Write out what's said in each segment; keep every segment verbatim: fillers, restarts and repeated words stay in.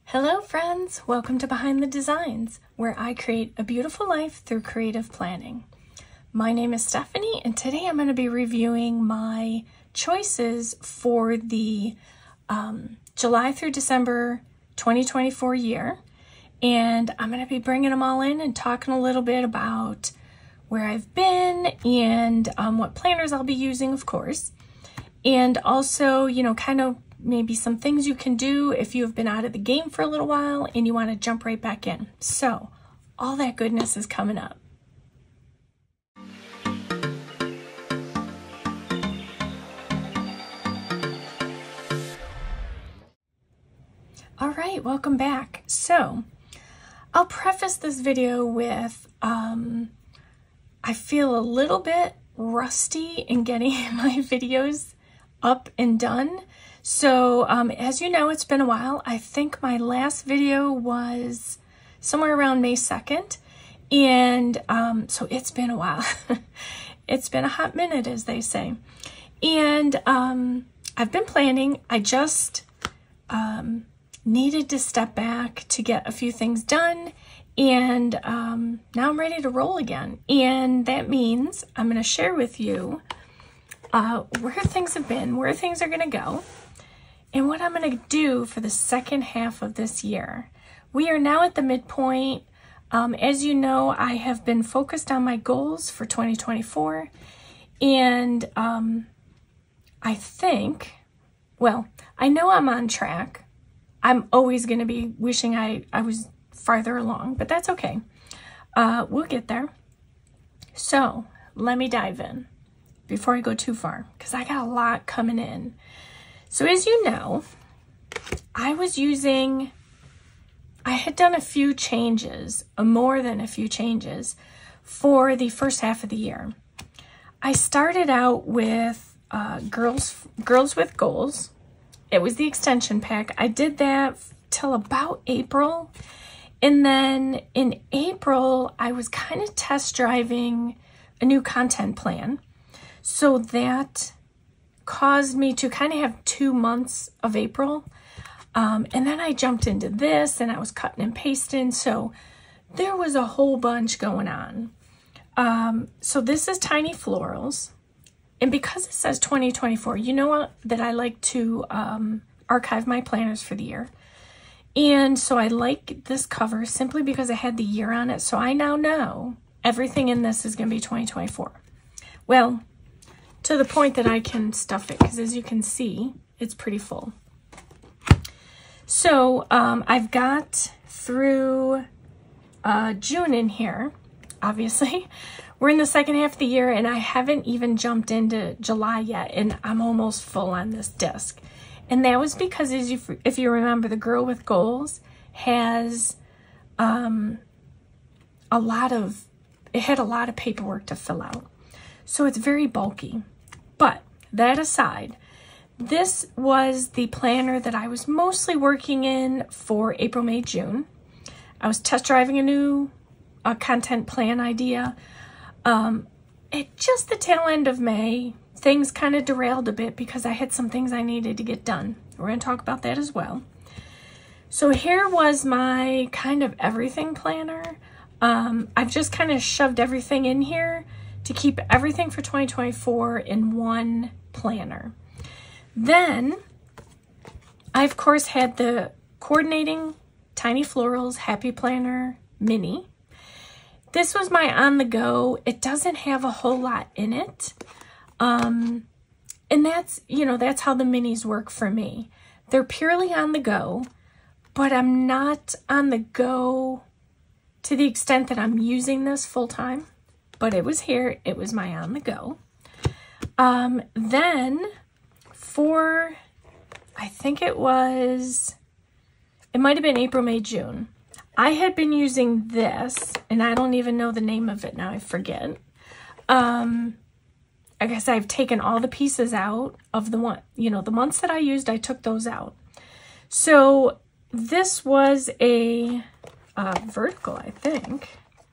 Hello friends, welcome to Behind the Designs, where I create a beautiful life through creative planning. My name is Stephanie, and today I'm going to be reviewing my choices for the um, July through December twenty twenty-four year. And I'm going to be bringing them all in and talking a little bit about where I've been and um, what planners I'll be using, of course. And also, you know, kind of maybe some things you can do if you have been out of the game for a little while and you want to jump right back in. So all that goodness is coming up. All right, welcome back. So I'll preface this video with, um, I feel a little bit rusty in getting my videos up and done. So um, as you know, it's been a while. I think my last video was somewhere around May second. And um, so it's been a while. It's been a hot minute, as they say. And um, I've been planning. I just um, needed to step back to get a few things done. And um, now I'm ready to roll again. And that means I'm going to share with you uh, where things have been, where things are going to go, and what I'm going to do for the second half of this year. We are now at the midpoint. Um, as you know, I have been focused on my goals for twenty twenty-four. And um, I think, well, I know I'm on track. I'm always going to be wishing I, I was farther along, but that's okay. Uh, we'll get there. So let me dive in before I go too far, because I got a lot coming in. So as you know, I was using, I had done a few changes, more than a few changes, for the first half of the year. I started out with uh, Girls, Girls with Goals. It was the extension pack. I did that till about April. And then in April, I was kind of test driving a new content plan. So that caused me to kind of have two months of April. Um, and then I jumped into this and I was cutting and pasting. So there was a whole bunch going on. Um, so this is Tiny Florals. And because it says twenty twenty-four, you know what, that I like to um, archive my planners for the year. And so I like this cover simply because it had the year on it. So I now know everything in this is going to be twenty twenty-four. Well, to the point that I can stuff it, because as you can see, it's pretty full. So um, I've got through uh, June in here, obviously. We're in the second half of the year, and I haven't even jumped into July yet, and I'm almost full on this disc. And that was because, as you, if you remember, the Girl with Goals has um, a lot of, it had a lot of paperwork to fill out. So it's very bulky. But that aside, this was the planner that I was mostly working in for April, May, June. I was test driving a new uh, content plan idea. Um, at just the tail end of May, things kind of derailed a bit because I had some things I needed to get done. We're going to talk about that as well. So here was my kind of everything planner. Um, I've just kind of shoved everything in here to keep everything for twenty twenty-four in one planner. Then I, of course, had the Coordinating Tiny Florals Happy Planner Mini. This was my on-the-go. It doesn't have a whole lot in it. Um, and that's, you know, that's how the minis work for me. They're purely on the go, but I'm not on the go to the extent that I'm using this full time. But it was here. It was my on the go. Um, then for, I think it was, it might have been April, May, June. I had been using this, and I don't even know the name of it now. I forget. Um, I guess I've taken all the pieces out of the one, you know, the months that I used, I took those out. So this was a uh, vertical, I think.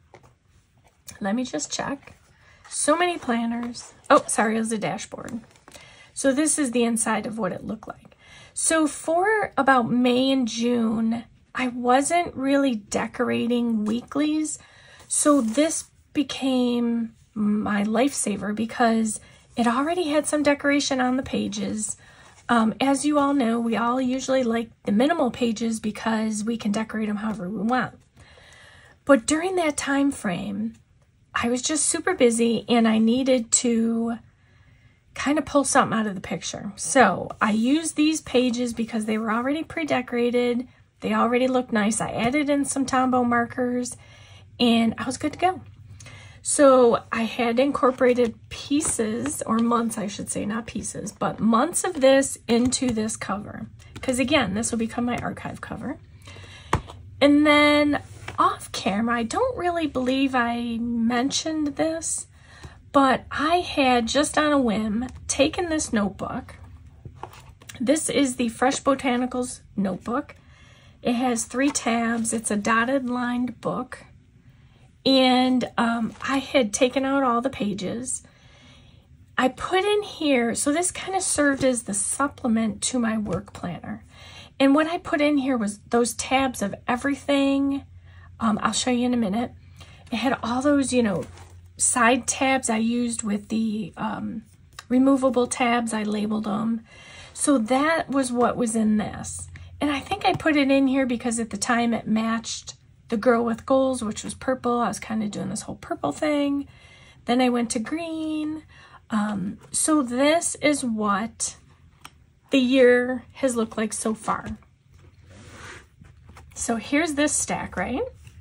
Let me just check. So many planners. Oh, sorry, it was a dashboard. So this is the inside of what it looked like. So for about May and June, I wasn't really decorating weeklies, so this became my lifesaver because it already had some decoration on the pages. Um, as you all know, we all usually like the minimal pages because we can decorate them however we want. But during that time frame, I was just super busy and I needed to kind of pull something out of the picture. So I used these pages because they were already pre-decorated. They already looked nice. I added in some Tombow markers and I was good to go. So I had incorporated pieces, or months I should say, not pieces, but months of this into this cover. Because again, this will become my archive cover. And then off camera, I don't really believe I mentioned this, but I had just on a whim taken this notebook. This is the Fresh Botanicals notebook. It has three tabs. It's a dotted lined book. And um, I had taken out all the pages. I put in here, so this kind of served as the supplement to my work planner. And what I put in here was those tabs of everything. Um, I'll show you in a minute. It had all those, you know, side tabs I used with the um, removable tabs. I labeled them. So that was what was in this. And I think I put it in here because at the time it matched the Girl with Goals, which was purple. I was kind of doing this whole purple thing. Then I went to green. Um, so this is what the year has looked like so far. So here's this stack, right?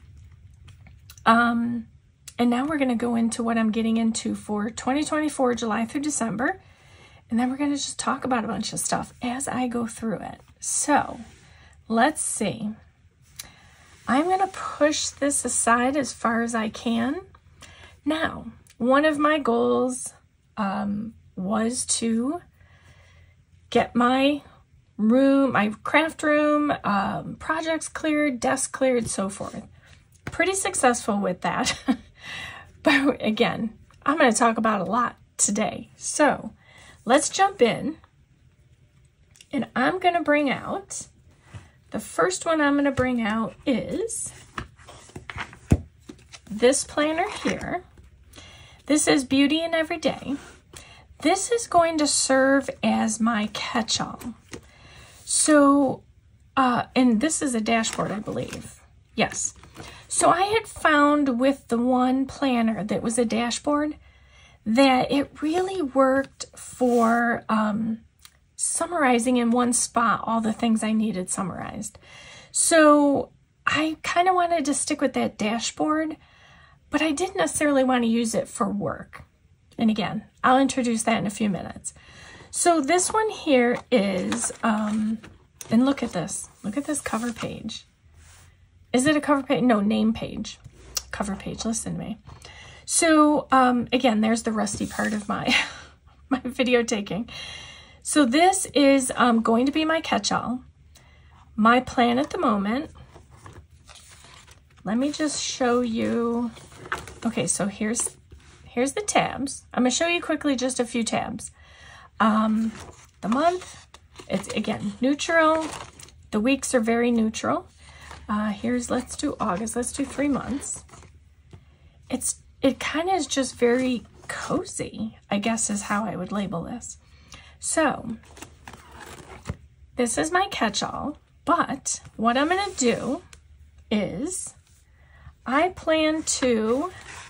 Um, and now we're going to go into what I'm getting into for twenty twenty-four, July through December. And then we're going to just talk about a bunch of stuff as I go through it. So let's see. I'm going to push this aside as far as I can. Now, one of my goals um, was to get my room, my craft room, um, projects cleared, desks cleared, so forth. Pretty successful with that. But again, I'm going to talk about a lot today. So let's jump in. And I'm going to bring out, the first one I'm going to bring out is this planner here. This is Beauty in Every Day. This is going to serve as my catch-all. So, uh, and this is a dashboard, I believe. Yes. So I had found with the one planner that was a dashboard that it really worked for um, summarizing in one spot all the things I needed summarized. So I kind of wanted to stick with that dashboard, but I didn't necessarily want to use it for work. And again, I'll introduce that in a few minutes. So this one here is, um, and look at this, look at this cover page. Is it a cover page? No, name page, cover page, listen to me. So um, again, there's the rusty part of my, my video taking. So this is um, going to be my catch-all. My plan at the moment, let me just show you. Okay, so here's, here's the tabs. I'm gonna show you quickly just a few tabs. Um, the month, it's again, neutral. The weeks are very neutral. Uh, here's, let's do August, let's do three months. It's, it kind of is just very cozy, I guess is how I would label this. So this is my catch-all, but what I'm going to do is I plan to,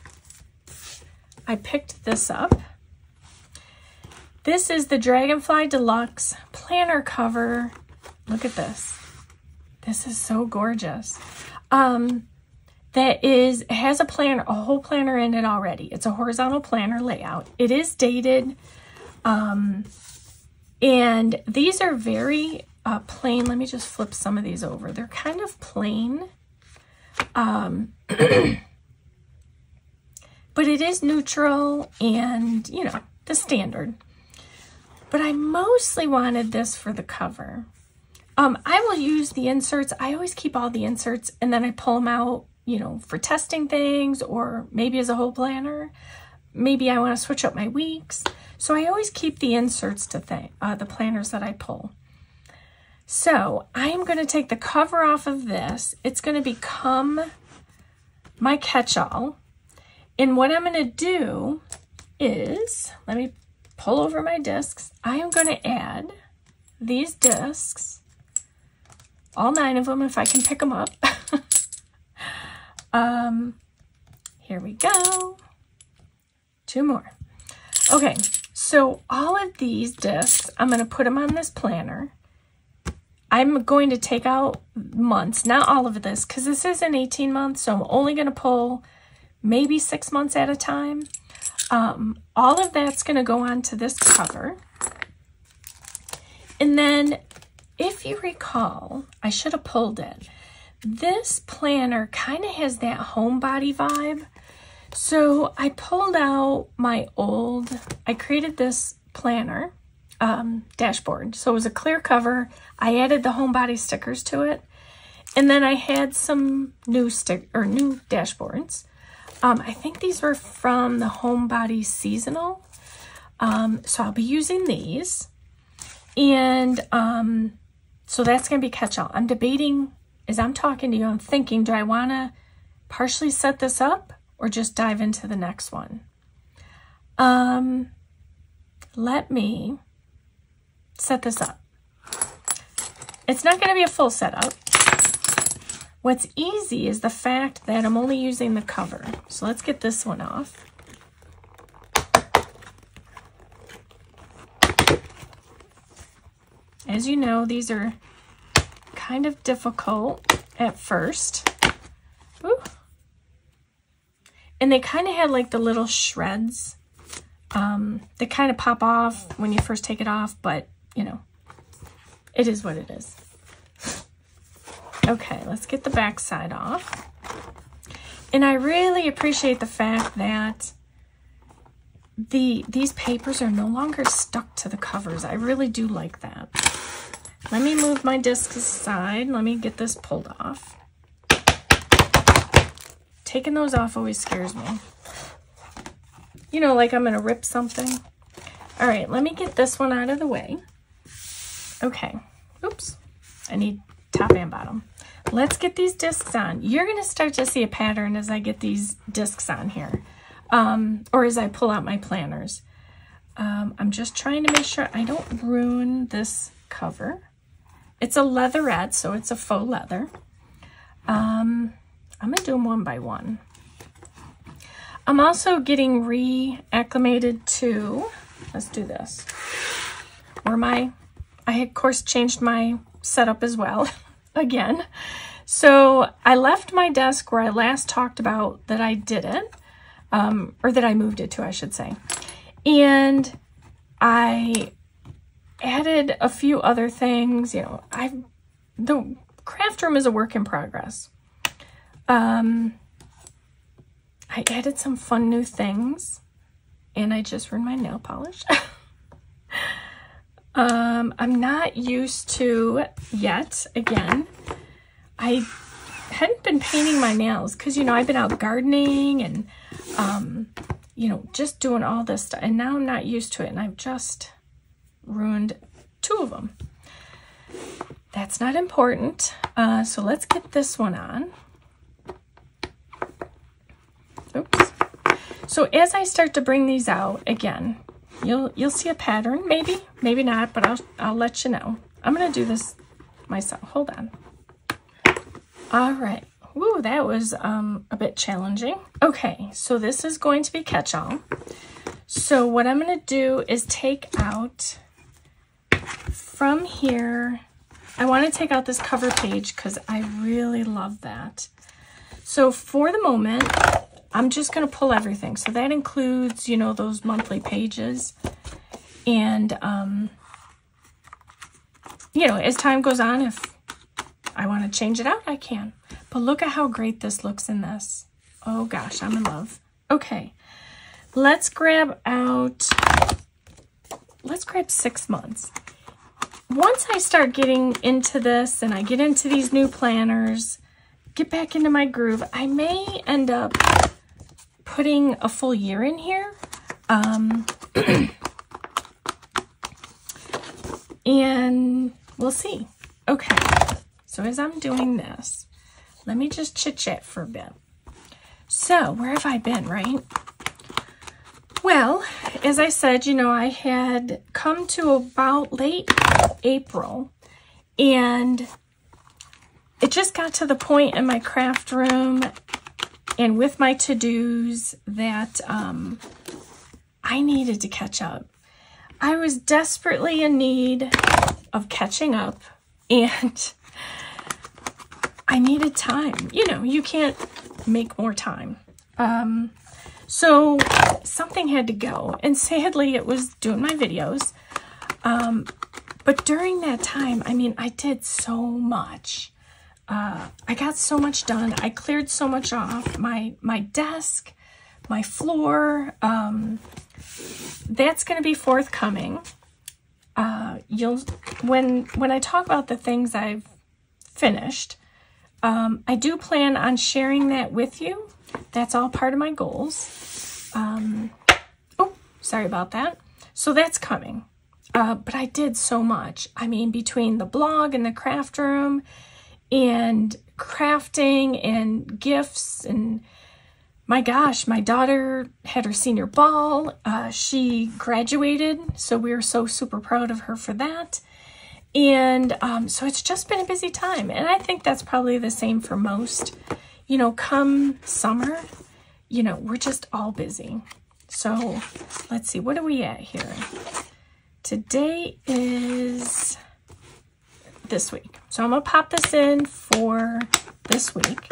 I picked this up. This is the Dragonfly Deluxe planner cover. Look at this. This is so gorgeous. Um, that is, it has a planner, a whole planner in it already. It's a horizontal planner layout. It is dated. Um, And these are very uh, plain. Let me just flip some of these over. They're kind of plain. Um, but it is neutral and, you know, the standard. But I mostly wanted this for the cover. Um, I will use the inserts. I always keep all the inserts and then I pull them out, you know, for testing things or maybe as a whole planner. Maybe I want to switch up my weeks. So I always keep the inserts to th uh, the planners that I pull. So I'm going to take the cover off of this. It's going to become my catch-all. And what I'm going to do is, let me pull over my discs. I am going to add these discs, all nine of them if I can pick them up. um, here we go. Two more. Okay, so all of these discs, I'm going to put them on this planner. I'm going to take out months, not all of this, because this is an eighteen month, so I'm only going to pull maybe six months at a time. Um, all of that's going to go onto this cover. And then, if you recall, I should have pulled it. This planner kind of has that homebody vibe. So I pulled out my old, I created this planner um, dashboard. So it was a clear cover. I added the homebody stickers to it. And then I had some new stick or new dashboards. Um, I think these were from the Homebody Seasonal. Um, so I'll be using these. And um, so that's going to be catch-all. I'm debating, as I'm talking to you, I'm thinking, do I want to partially set this up or just dive into the next one? Um, let me set this up. It's not going to be a full setup. What's easy is the fact that I'm only using the cover. So let's get this one off. As you know, these are kind of difficult at first. Ooh. And they kind of had like the little shreds. Um, they kind of pop off when you first take it off, but you know, it is what it is. Okay, let's get the back side off. And I really appreciate the fact that the these papers are no longer stuck to the covers. I really do like that. Let me move my discs aside. Let me get this pulled off. Taking those off always scares me. You know, like I'm going to rip something. All right, let me get this one out of the way. Okay. Oops. I need top and bottom. Let's get these discs on. You're going to start to see a pattern as I get these discs on here, um, or as I pull out my planners. Um, I'm just trying to make sure I don't ruin this cover. It's a leatherette, so it's a faux leather. Um, I'm going to do them one by one. I'm also getting reacclimated to, let's do this, where my, I of course changed my setup as well. Again. So I left my desk where I last talked about that I did it, um, or that I moved it to, I should say. And I added a few other things. You know, I the craft room is a work in progress. Um, I added some fun new things, and I just ruined my nail polish. Um, I'm not used to yet, again, I hadn't been painting my nails because, you know, I've been out gardening and, um, you know, just doing all this stuff. And now I'm not used to it, and I've just ruined two of them. That's not important. Uh, so let's get this one on. Oops. So as I start to bring these out, again, You'll you'll see a pattern, maybe, maybe not, but I'll I'll let you know. I'm gonna do this myself. Hold on. All right. Woo, that was um a bit challenging. Okay, so this is going to be catch-all. So what I'm gonna do is take out from here. I want to take out this cover page because I really love that. So for the moment, I'm just going to pull everything. So that includes, you know, those monthly pages. And, um, you know, as time goes on, if I want to change it out, I can. But look at how great this looks in this. Oh, gosh, I'm in love. Okay, let's grab out, let's grab six months. Once I start getting into this and I get into these new planners, get back into my groove, I may end up putting a full year in here. Um, and we'll see. Okay, so as I'm doing this, let me just chit-chat for a bit. So, where have I been, right? Well, as I said, you know, I had come to about late April, and it just got to the point in my craft room and with my to-dos that um, I needed to catch up. I was desperately in need of catching up, and I needed time. You know, you can't make more time. Um, so something had to go, and sadly it was doing my videos. Um, but during that time, I mean, I did so much. Uh, I got so much done. I cleared so much off my, my desk, my floor. Um, that's going to be forthcoming. Uh, you'll, when, when I talk about the things I've finished, um, I do plan on sharing that with you. That's all part of my goals. Um, oh, sorry about that. So that's coming. Uh, but I did so much. I mean, between the blog and the craft room and crafting and gifts, and my gosh, my daughter had her senior ball. Uh, she graduated, so we were so super proud of her for that. And um, so it's just been a busy time. And I think that's probably the same for most. You know, come summer, you know, we're just all busy. So let's see, what are we at here? Today is this week. So I'm going to pop this in for this week.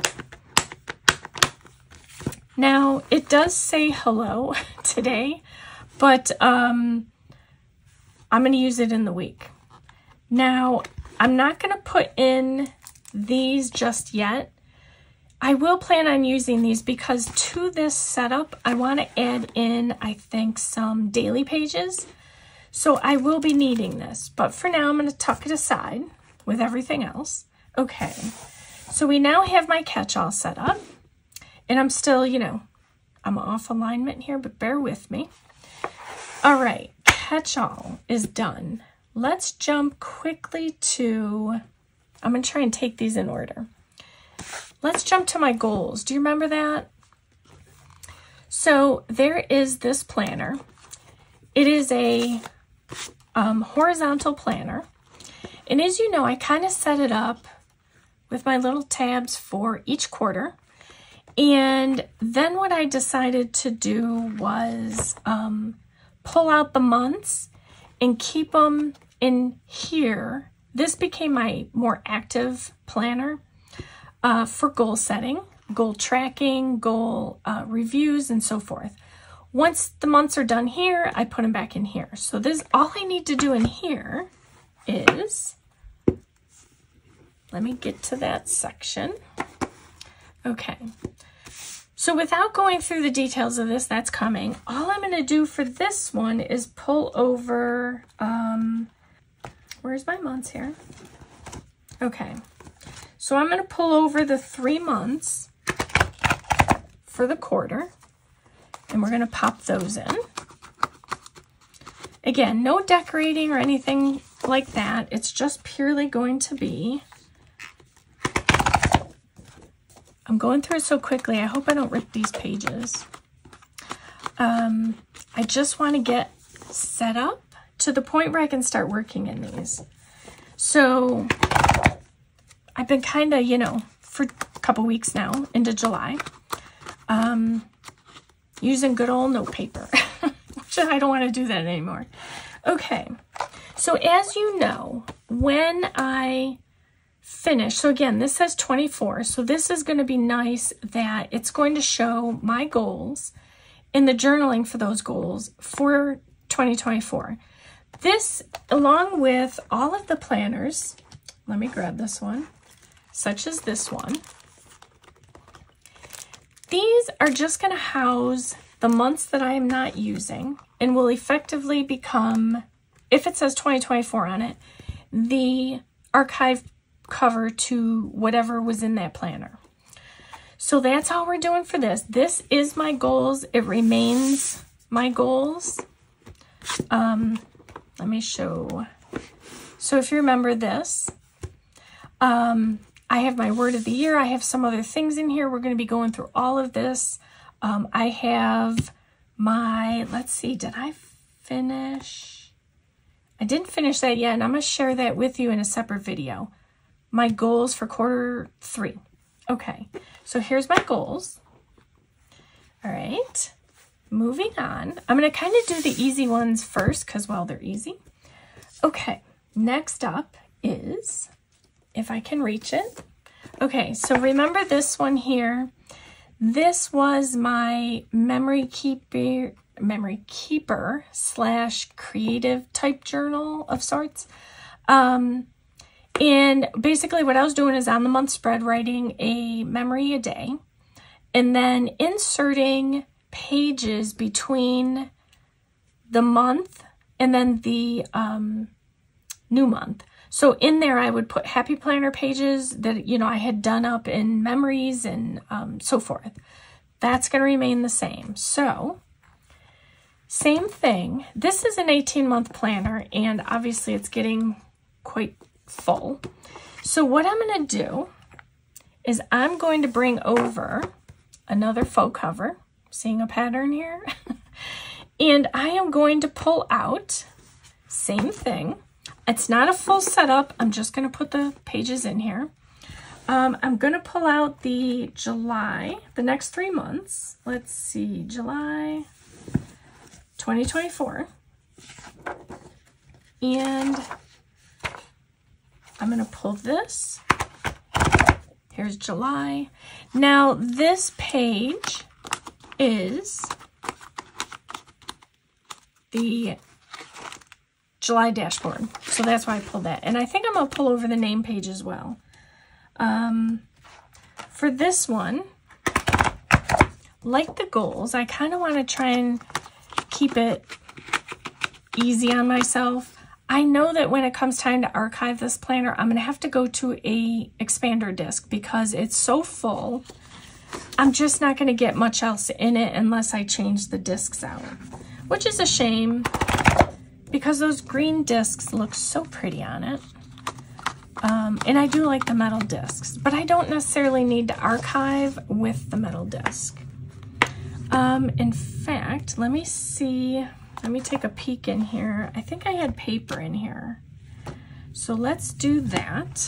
Now, it does say hello today, but um, I'm going to use it in the week. Now, I'm not going to put in these just yet. I will plan on using these because to this setup, I want to add in, I think, some daily pages. So I will be needing this, but for now, I'm going to tuck it aside with everything else. Okay, so we now have my catch-all set up, and I'm still, you know, I'm off alignment here, but bear with me. All right, catch-all is done. Let's jump quickly to, I'm going to try and take these in order. Let's jump to my goals. Do you remember that? So there is this planner. It is a um, horizontal planner. And as you know, I kind of set it up with my little tabs for each quarter. And then what I decided to do was um, pull out the months and keep them in here. This became my more active planner. Uh, for goal setting, goal tracking, goal uh, reviews, and so forth. Once the months are done here, I put them back in here. So this, all I need to do in here is, let me get to that section. Okay, so without going through the details of this, that's coming. All I'm going to do for this one is pull over, um, where's my months here? Okay. So I'm going to pull over the three months for the quarter, and we're going to pop those in. Again, no decorating or anything like that. It's just purely going to be, I'm going through it so quickly, I hope I don't rip these pages. Um, I just want to get set up to the point where I can start working in these. So I've been kind of, you know, for a couple weeks now, into July, um, using good old note paper. Which I don't want to do that anymore. Okay, so as you know, when I finish, so again, this says twenty-four, so this is going to be nice that it's going to show my goals and the journaling for those goals for twenty twenty-four. This, along with all of the planners, let me grab this one, such as this one. These are just going to house the months that I am not using and will effectively become, if it says twenty twenty-four on it, the archive cover to whatever was in that planner. So that's all we're doing for this. This is my goals. It remains my goals. Um, let me show. So if you remember this, Um, I have my word of the year. I have some other things in here. We're going to be going through all of this. Um, I have my, let's see, did I finish? I didn't finish that yet, and I'm going to share that with you in a separate video. My goals for quarter three. Okay, so here's my goals. All right, moving on. I'm going to kind of do the easy ones first because, well, they're easy. Okay, next up is, if I can reach it. Okay, so remember this one here. This was my memory keeper, memory keeper slash creative type journal of sorts. Um, and basically what I was doing is on the month spread writing a memory a day and then inserting pages between the month and then the um, new month. So in there, I would put happy planner pages that, you know, I had done up in memories and um, so forth. That's going to remain the same. So same thing. This is an eighteen month planner, and obviously it's getting quite full. So what I'm going to do is I'm going to bring over another faux cover, seeing a pattern here, and I am going to pull out, same thing. It's not a full setup. I'm just going to put the pages in here. Um, I'm going to pull out the July, the next three months. Let's see, July twenty twenty-four. And I'm going to pull this. Here's July. Now, this page is the July dashboard. So that's why I pulled that. And I think I'm going to pull over the name page as well. Um, for this one, like the goals, I kind of want to try and keep it easy on myself. I know that when it comes time to archive this planner, I'm going to have to go to a expander disc because it's so full. I'm just not going to get much else in it unless I change the discs out, which is a shame, because those green discs look so pretty on it. Um, and I do like the metal discs, but I don't necessarily need to archive with the metal disc. Um, in fact, let me see, let me take a peek in here. I think I had paper in here. So let's do that.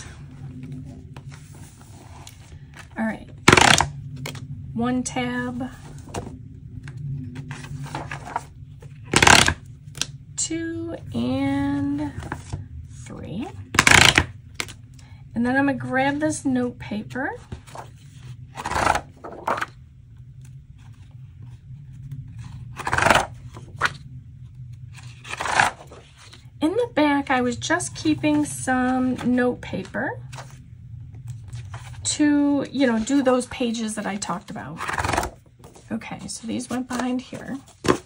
All right, one tab. Two and three. And then I'm going to grab this note paper. In the back, I was just keeping some note paper to, you know, do those pages that I talked about. Okay, so these went behind here.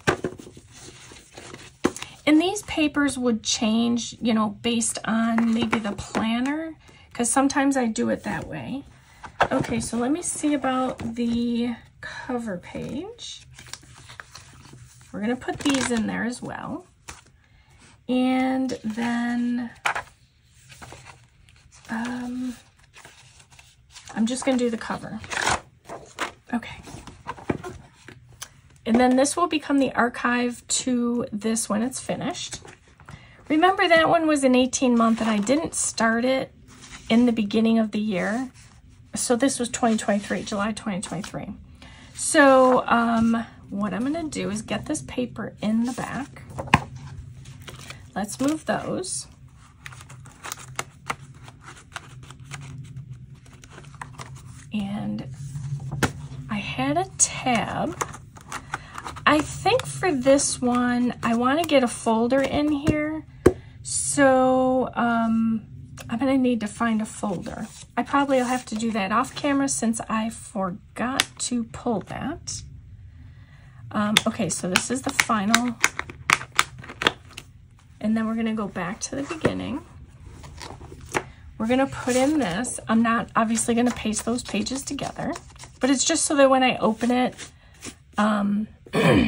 And these papers would change, you know, based on maybe the planner, because sometimes I do it that way. Okay, so let me see about the cover page. We're going to put these in there as well. And then um, I'm just going to do the cover. Okay. And then this will become the archive to this when it's finished. Remember, that one was an eighteen month and I didn't start it in the beginning of the year. So this was twenty twenty-three, July twenty twenty-three. So um, what I'm gonna do is get this paper in the back. Let's move those. And I had a tab. I think for this one, I want to get a folder in here. So um, I'm going to need to find a folder. I probably will have to do that off camera since I forgot to pull that. Um, okay, so this is the final. And then we're going to go back to the beginning. We're going to put in this. I'm not obviously going to paste those pages together, but it's just so that when I open it, um,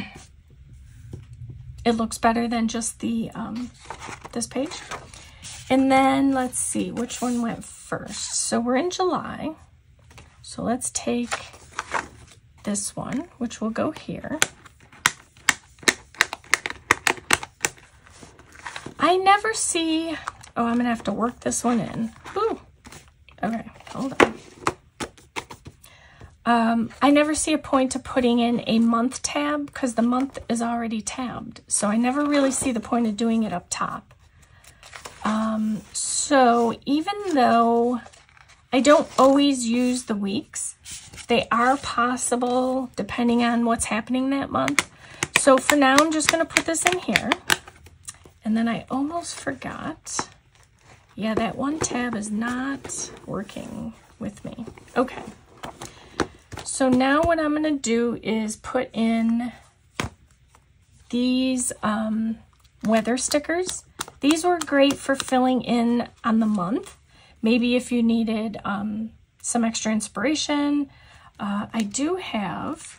it looks better than just the um, this page. And then let's see, which one went first? So we're in July. So let's take this one, which will go here. I never see, oh, I'm gonna have to work this one in. Ooh. Okay, hold on. Um, I never see a point to putting in a month tab because the month is already tabbed. So I never really see the point of doing it up top. Um, so even though I don't always use the weeks, they are possible depending on what's happening that month. So for now, I'm just going to put this in here. And then I almost forgot. Yeah, that one tab is not working with me. Okay. So now what I'm going to do is put in these um, weather stickers. These were great for filling in on the month. Maybe if you needed um, some extra inspiration. Uh, I do have,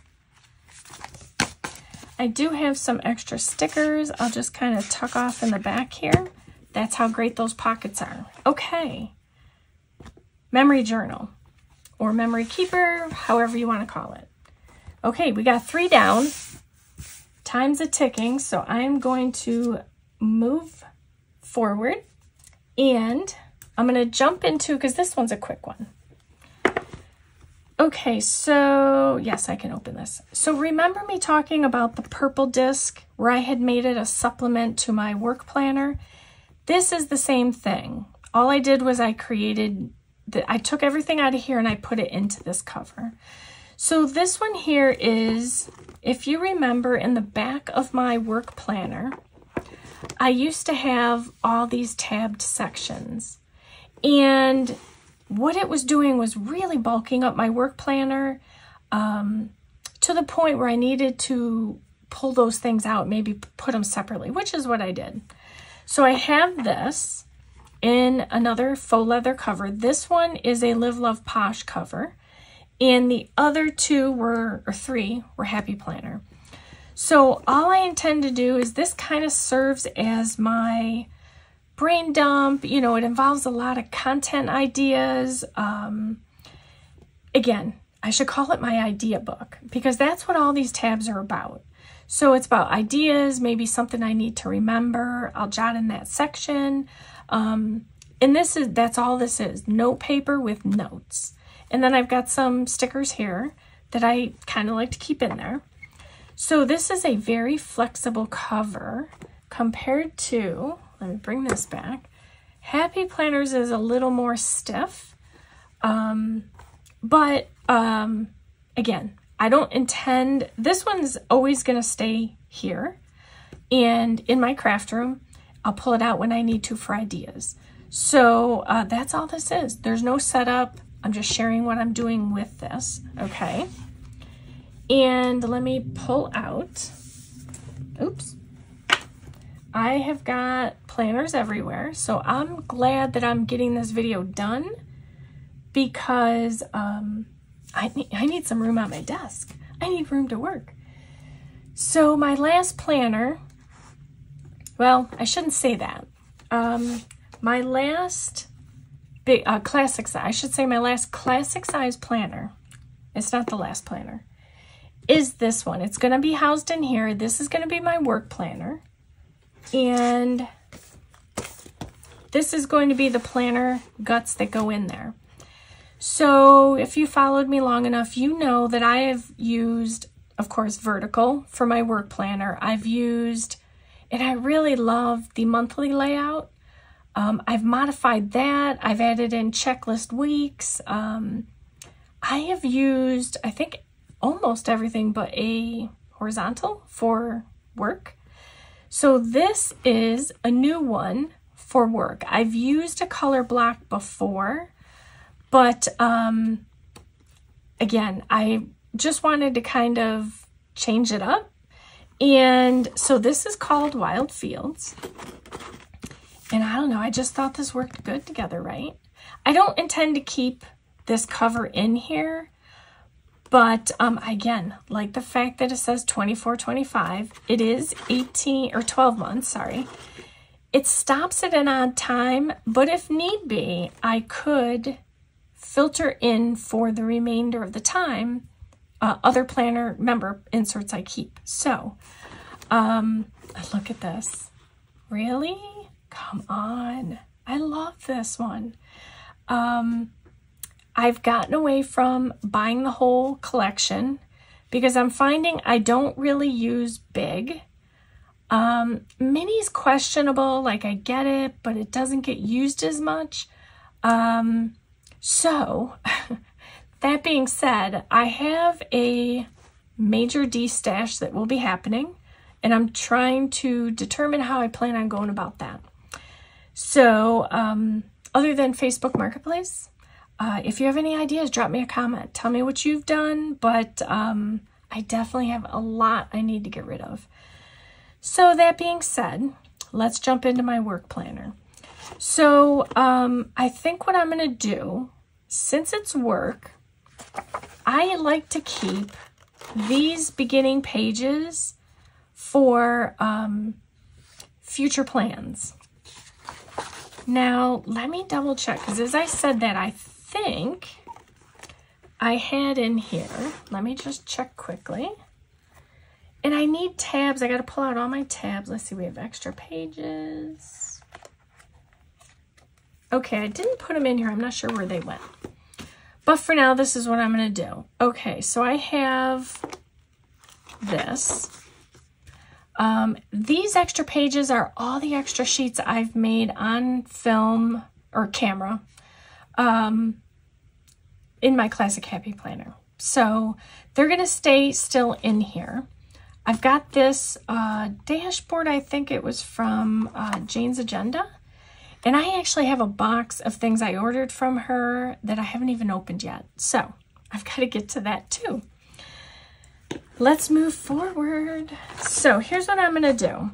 I do have some extra stickers. I'll just kind of tuck off in the back here. That's how great those pockets are. Okay. Memory journal or memory keeper, however you want to call it. Okay, we got three down. Time's a ticking, so I'm going to move forward and I'm going to jump into, because this one's a quick one. Okay, so yes, I can open this. So remember me talking about the purple disc where I had made it a supplement to my work planner? This is the same thing. All I did was I created, the, I took everything out of here and I put it into this cover. So this one here is, if you remember in the back of my work planner, I used to have all these tabbed sections. And what it was doing was really bulking up my work planner um, to the point where I needed to pull those things out, maybe put them separately, which is what I did. So I have this in another faux leather cover. This one is a Live Love Posh cover. And the other two were, or three, were Happy Planner. So all I intend to do is this kind of serves as my brain dump. You know, it involves a lot of content ideas. Um, again, I should call it my idea book because that's what all these tabs are about. So it's about ideas, maybe something I need to remember. I'll jot in that section. Um, and this is, that's all this is, note paper with notes. And then I've got some stickers here that I kind of like to keep in there. So this is a very flexible cover compared to, let me bring this back. Happy Planners is a little more stiff. Um, but um, again, I don't intend, this one's always going to stay here. And in my craft room, I'll pull it out when I need to for ideas. So uh, that's all this is. There's no setup. I'm just sharing what I'm doing with this, okay? And let me pull out, oops. I have got planners everywhere, so I'm glad that I'm getting this video done because um, I, need, I need some room on my desk. I need room to work. So my last planner, well, I shouldn't say that. Um, my last big uh, classic size, I should say my last classic size planner, it's not the last planner, is this one. It's going to be housed in here. This is going to be my work planner. And this is going to be the planner guts that go in there. So if you followed me long enough, you know that I have used, of course, vertical for my work planner. I've used, and I really love the monthly layout. Um, I've modified that. I've added in checklist weeks. Um, I have used, I think, almost everything but a horizontal for work. So this is a new one for work. I've used a color block before, but um, again, I just wanted to kind of change it up. And so this is called Wild Fields. And I don't know, I just thought this worked good together, right? I don't intend to keep this cover in here, but um, again, like the fact that it says twenty-four twenty-five, it is eighteen or twelve months, sorry. it stops at an odd time, but if need be, I could filter in for the remainder of the time uh, other planner member inserts I keep. So, um, look at this. Really? Come on. I love this one. Um, I've gotten away from buying the whole collection because I'm finding I don't really use big. Um, mini's questionable, like I get it, but it doesn't get used as much. Um, so, that being said, I have a major D stash that will be happening, and I'm trying to determine how I plan on going about that. So, um, other than Facebook Marketplace, uh, if you have any ideas, drop me a comment. Tell me what you've done, but um, I definitely have a lot I need to get rid of. So that being said, let's jump into my work planner. So um, I think what I'm going to do, since it's work, I like to keep these beginning pages for um, future plans. Now, let me double check, because as I said that, I think I had in here, let me just check quickly. And I need tabs. I got to pull out all my tabs. Let's see, we have extra pages. Okay, I didn't put them in here. I'm not sure where they went. But for now, this is what I'm going to do. Okay, so I have this. Um, these extra pages are all the extra sheets I've made on film or camera um, in my Classic Happy Planner. So they're going to stay still in here. I've got this uh, dashboard, I think it was from uh, Jane's Agenda. And I actually have a box of things I ordered from her that I haven't even opened yet. So I've got to get to that too. Let's move forward. So here's what I'm going to do.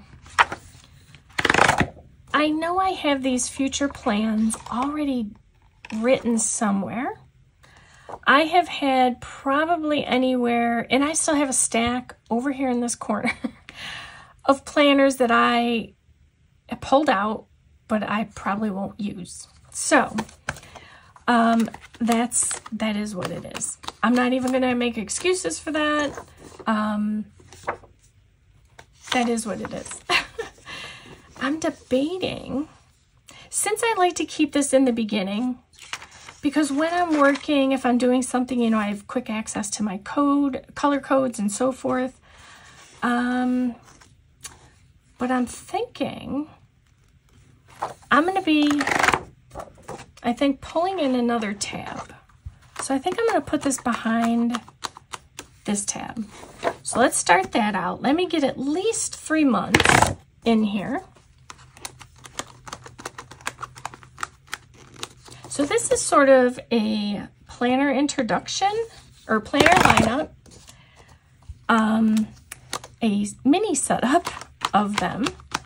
I know I have these future plans already written somewhere. I have had probably anywhere, and I still have a stack over here in this corner of planners that I pulled out, but I probably won't use. So um, that's, that is what it is. I'm not even going to make excuses for that. Um, that is what it is. I'm debating, since I like to keep this in the beginning, because when I'm working, if I'm doing something, you know, I have quick access to my code, color codes and so forth. Um, but I'm thinking I'm going to be, I think, pulling in another tab. So I think I'm going to put this behind this tab. So let's start that out. Let me get at least three months in here. So this is sort of a planner introduction or planner lineup, um, a mini setup of them,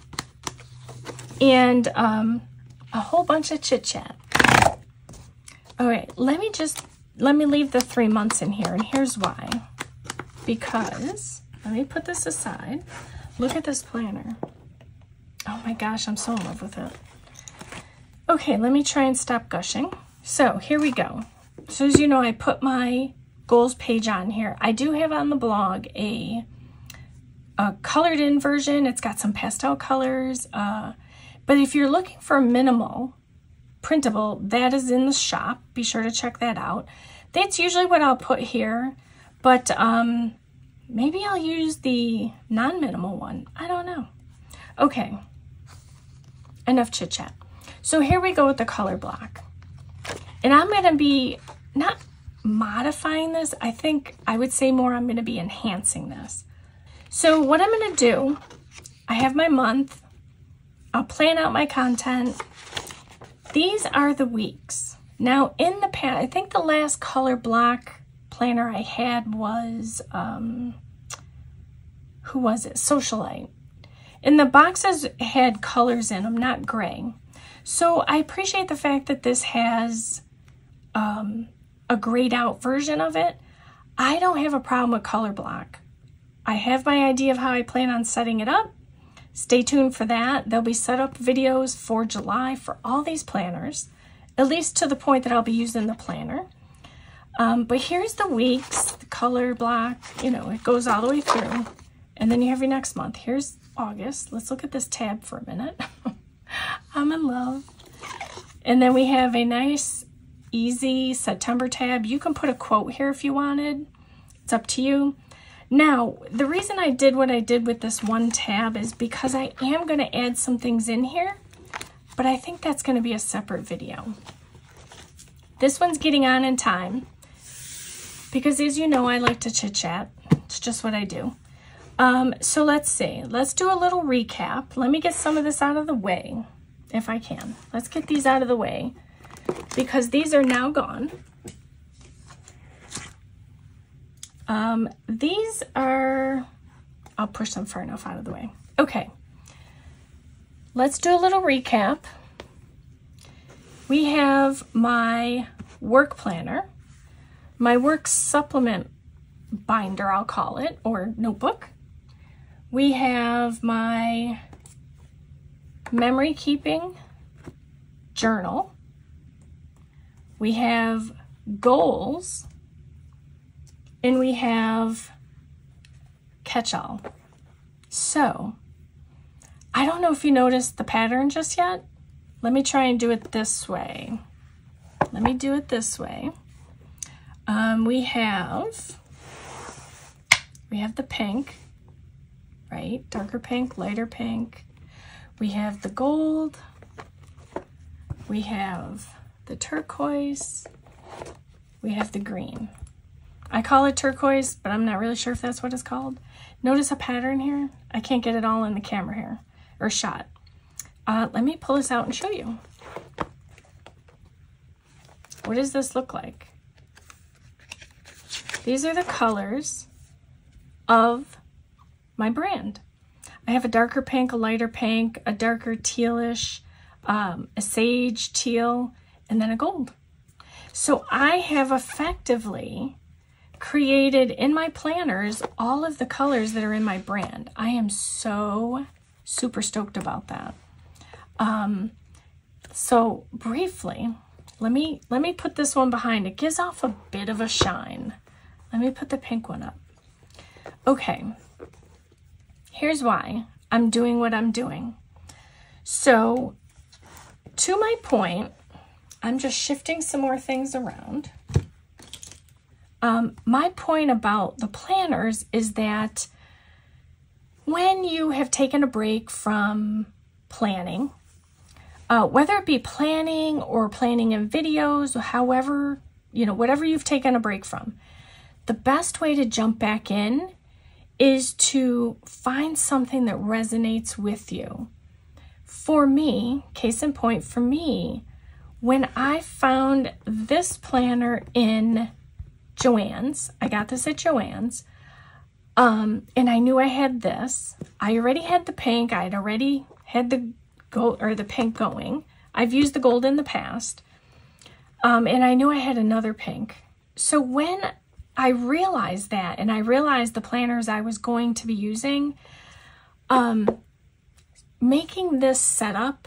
and um, a whole bunch of chit chat. All right, let me just, let me leave the three months in here, and here's why. Because, let me put this aside. Look at this planner. Oh my gosh, I'm so in love with it. Okay, let me try and stop gushing. So here we go. So as you know, I put my goals page on here. I do have on the blog a, a colored in version. It's got some pastel colors. Uh, but if you're looking for minimal printable, that is in the shop. Be sure to check that out. That's usually what I'll put here. But um, maybe I'll use the non-minimal one. I don't know. Okay, enough chit chat. So here we go with the color block. And I'm going to be not modifying this. I think I would say more I'm going to be enhancing this. So what I'm going to do, I have my month. I'll plan out my content. These are the weeks. Now in the past, I think the last color block planner I had was, um, who was it? Socialite. And the boxes had colors in them, not gray. So I appreciate the fact that this has um, a grayed out version of it. I don't have a problem with color block. I have my idea of how I plan on setting it up. stay tuned for that. There'll be setup videos for July for all these planners, at least to the point that I'll be using the planner. Um, but here's the weeks, the color block, you know, it goes all the way through. And then you have your next month. Here's August. Let's look at this tab for a minute. I'm in love. And then we have a nice, easy September tab. You can put a quote here if you wanted. It's up to you. Now, the reason I did what I did with this one tab is because I am going to add some things in here, but I think that's going to be a separate video. This one's getting on in time because, as you know, I like to chit-chat. It's just what I do. Um, so let's see. Let's do a little recap. Let me get some of this out of the way, if I can. Let's get these out of the way because these are now gone. Um, these are, I'll push them far enough out of the way. Okay, let's do a little recap. We have my work planner, my work supplement binder, I'll call it, or notebook. We have my memory keeping journal. We have goals. And we have catch-all. So, I don't know if you noticed the pattern just yet. Let me try and do it this way. Let me do it this way. Um, we have, we have the pink, right? Darker pink, lighter pink. We have the gold. We have the turquoise. We have the green. I call it turquoise, but I'm not really sure if that's what it's called. Notice a pattern here? I can't get it all in the camera here, or shot. Uh, let me pull this out and show you. What does this look like? These are the colors of my brand. I have a darker pink, a lighter pink, a darker tealish, um, a sage teal, and then a gold. So I have effectively created in my planners all of the colors that are in my brand. I am so super stoked about that. Um, so briefly, let me let me put this one behind. It gives off a bit of a shine. Let me put the pink one up. Okay, here's why I'm doing what I'm doing. So to my point, I'm just shifting some more things around. Um, my point about the planners is that when you have taken a break from planning, uh, whether it be planning or planning in videos, or however, you know, whatever you've taken a break from, the best way to jump back in is to find something that resonates with you. For me, case in point, for me, when I found this planner in Joann's, I got this at Joann's, um, and I knew I had this. I already had the pink. I'd already had the gold or the pink going. I've used the gold in the past, um, and I knew I had another pink. So when I realized that, and I realized the planners I was going to be using, um, making this setup,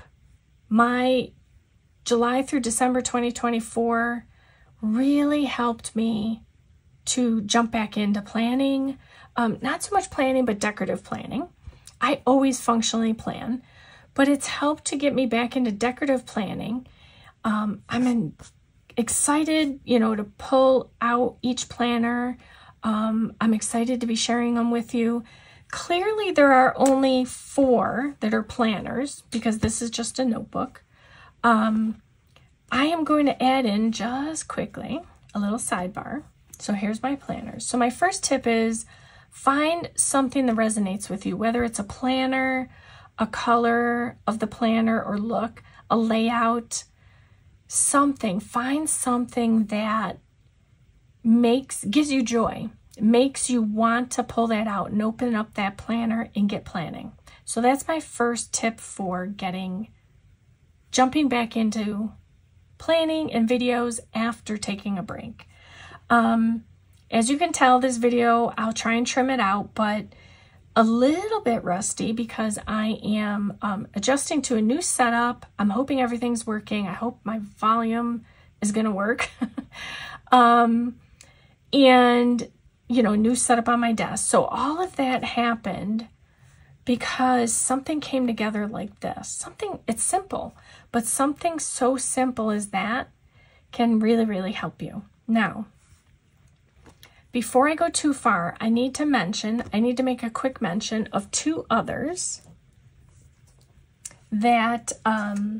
my July through December twenty twenty-four, really helped me to jump back into planning. Um, not so much planning, but decorative planning. I always functionally plan, but it's helped to get me back into decorative planning. Um, I'm in, excited, you know, to pull out each planner. Um, I'm excited to be sharing them with you. Clearly, there are only four that are planners because this is just a notebook. Um, I am going to add in just quickly a little sidebar. So here's my planners. So my first tip is find something that resonates with you, whether it's a planner, a color of the planner or look, a layout, something. Find something that makes, gives you joy, makes you want to pull that out and open up that planner and get planning. So that's my first tip for getting, jumping back into planning and videos after taking a break. Um, as you can tell, this video, I'll try and trim it out, but a little bit rusty because I am um, adjusting to a new setup. I'm hoping everything's working. I hope my volume is going to work. um, and, you know, new setup on my desk. So all of that happened because something came together like this. Something, it's simple, but something so simple as that can really, really help you. Now, before I go too far, I need to mention, I need to make a quick mention of two others that um,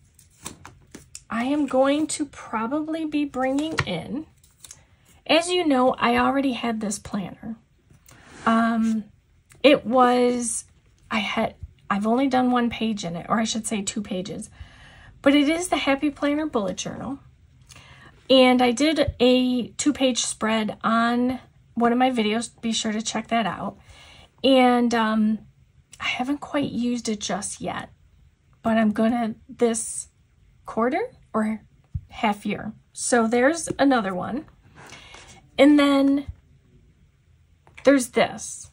I am going to probably be bringing in. As you know, I already had this planner. Um, it was, I had, I've only done one page in it, or I should say two pages, but it is the Happy Planner Bullet Journal. And I did a two-page spread on one of my videos. Be sure to check that out. And um, I haven't quite used it just yet, but I'm gonna this quarter or half year. So there's another one. And then there's this.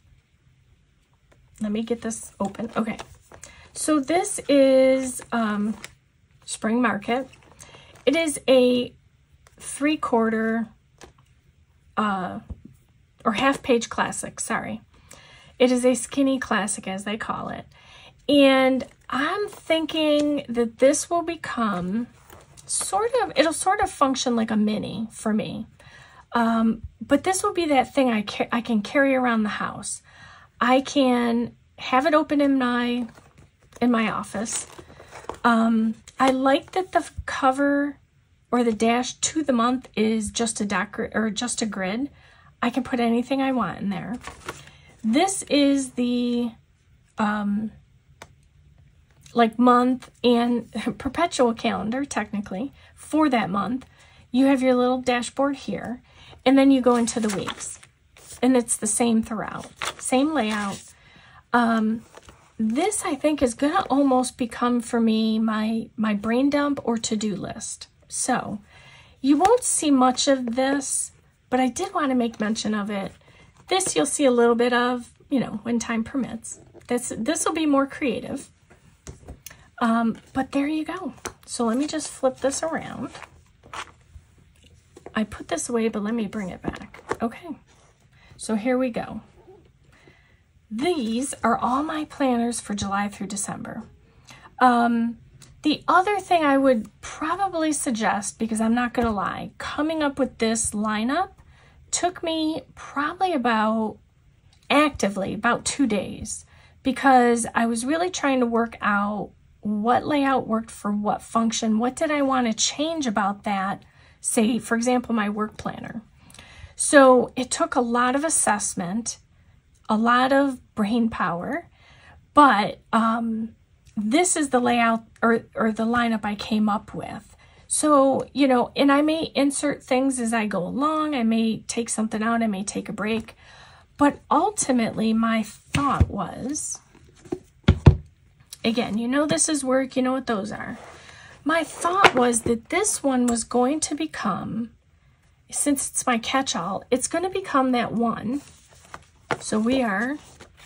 Let me get this open. Okay. So this is um, Spring Market. It is a three quarter uh, or half page classic, sorry. It is a skinny classic, as they call it. And I'm thinking that this will become sort of, it'll sort of function like a mini for me. Um, but this will be that thing I, ca I can carry around the house. I can have it open in my, in my office. Um, I like that the cover or the dash to the month is just a dot or just a grid. I can put anything I want in there. This is the um, like month and perpetual calendar, technically, for that month. You have your little dashboard here, and then you go into the weeks. And it's the same throughout, same layout. Um, this, I think, is gonna almost become for me my, my brain dump or to-do list. So you won't see much of this, but I did want to make mention of it. This you'll see a little bit of, you know, when time permits. This, this will be more creative. Um, but there you go. So let me just flip this around. I put this away, but let me bring it back. Okay. So here we go. These are all my planners for July through December. Um, The other thing I would probably suggest, because I'm not going to lie, coming up with this lineup took me probably about, actively, about two days. Because I was really trying to work out what layout worked for what function. What did I want to change about that? Say, for example, my work planner. So it took a lot of assessment, a lot of brain power, but um, this is the layout or, or the lineup I came up with. So, you know, and I may insert things as I go along. I may take something out. I may take a break. But ultimately, my thought was, again, you know this is work. You know what those are. My thought was that this one was going to become, since it's my catch-all, it's going to become that one. So we are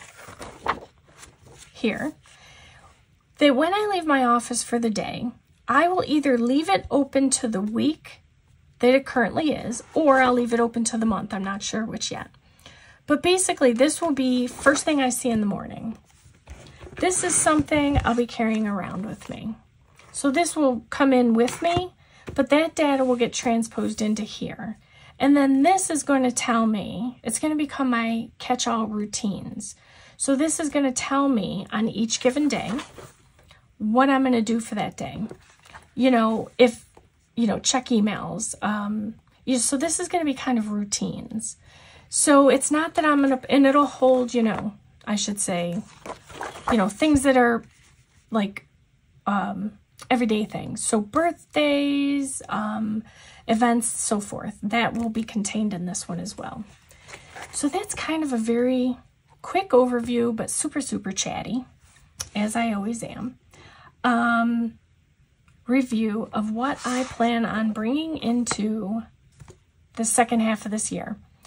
here. That when I leave my office for the day, I will either leave it open to the week that it currently is, or I'll leave it open to the month. I'm not sure which yet. But basically, this will be first thing I see in the morning. This is something I'll be carrying around with me. So this will come in with me, but that data will get transposed into here. And then this is going to tell me, it's going to become my catch-all routines. So this is going to tell me on each given day what I'm going to do for that day. You know, if, you know, check emails. Um, you, so this is going to be kind of routines. So it's not that I'm going to, and it'll hold, you know, I should say, you know, things that are like um, everyday things. So birthdays, um, events, so forth. That will be contained in this one as well. So that's kind of a very quick overview, but super, super chatty, as I always am. Um, review of what I plan on bringing into the second half of this year.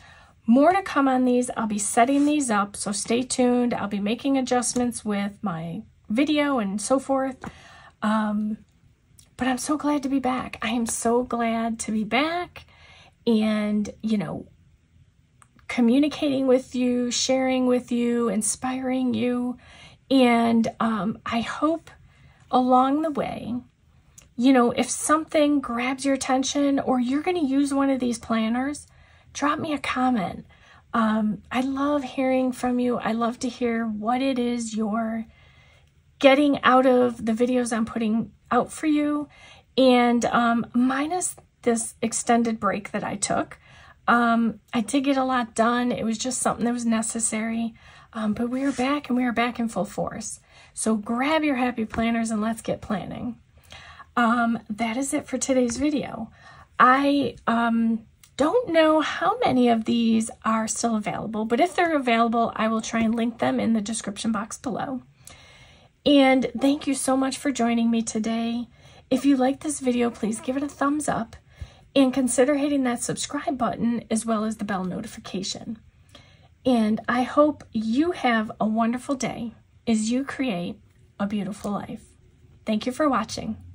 more to come on these. I'll be setting these up, so stay tuned. I'll be making adjustments with my video and so forth. Um, but I'm so glad to be back. I am so glad to be back and, you know, communicating with you, sharing with you, inspiring you. And um, I hope along the way, you know, if something grabs your attention or you're going to use one of these planners, drop me a comment. Um, I love hearing from you. I love to hear what it is you're getting out of the videos I'm putting out for you. And um, minus this extended break that I took, um, I did get a lot done. It was just something that was necessary. Um, but we are back and we are back in full force. So grab your happy planners and let's get planning. Um, that is it for today's video. I um, don't know how many of these are still available, but if they're available, I will try and link them in the description box below. And thank you so much for joining me today. If you like this video, please give it a thumbs up and consider hitting that subscribe button as well as the bell notification. And I hope you have a wonderful day as you create a beautiful life. Thank you for watching.